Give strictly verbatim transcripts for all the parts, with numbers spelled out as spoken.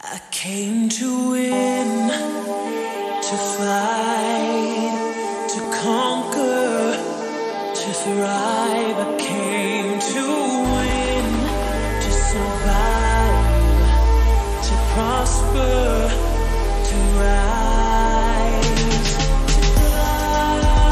I came to win, to fight, to conquer, to thrive. I came to win, to survive, to prosper, to rise, to fly.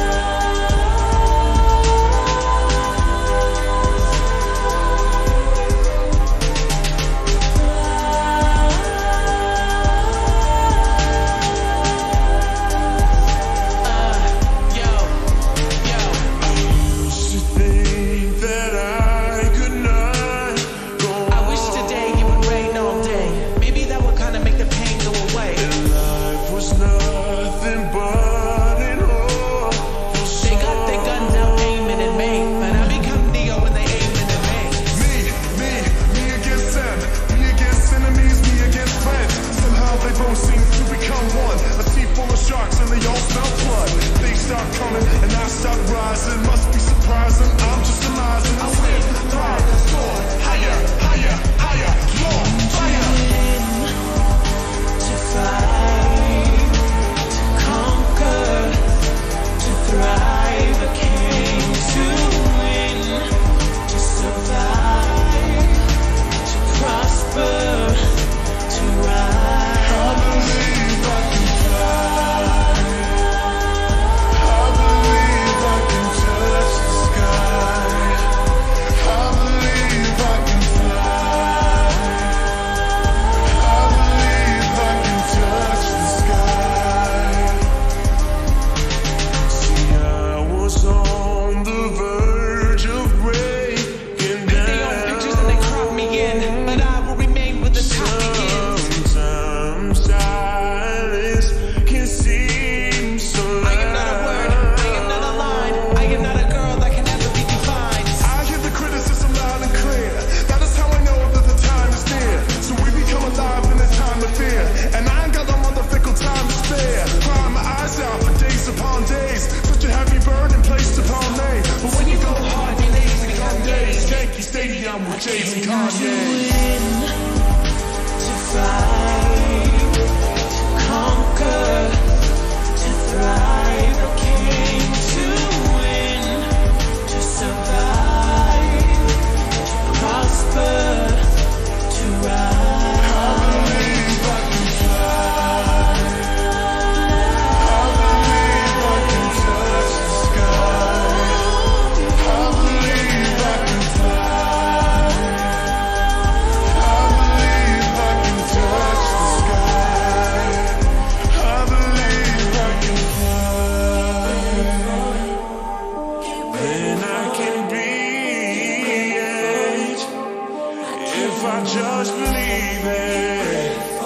And I stop rising, must be surprising. I'm just surmising. I win, thrive, soar, higher, higher, higher, more fire. To fight, to conquer, to thrive. I came to win, to survive, to prosper, to rise. I believe I can fly. I came to win, to fight, to conquer, to thrive. I came to win, to survive, to prosper, to rise. I believe I can fly. I believe I can touch the sky. I believe I can fly. If I just believe it.